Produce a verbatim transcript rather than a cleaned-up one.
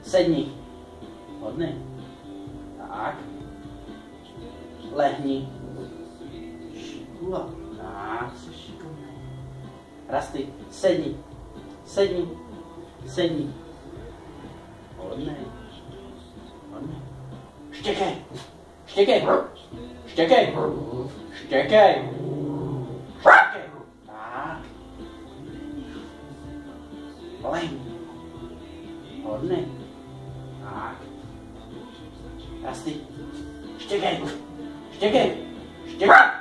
Sedni. Hodný. Tak. Lehni. Šikula. Tak, jsi šikovný. Rasty. Sedni. Sedni. Sedni. Hodný. Hodný. Štěkej. Štěkej. Štěkej. Štěkej. Štěkej. Tak. Lehni. Hodný. Tak. Rasty. Štěkej. Štěkej. Štěkej.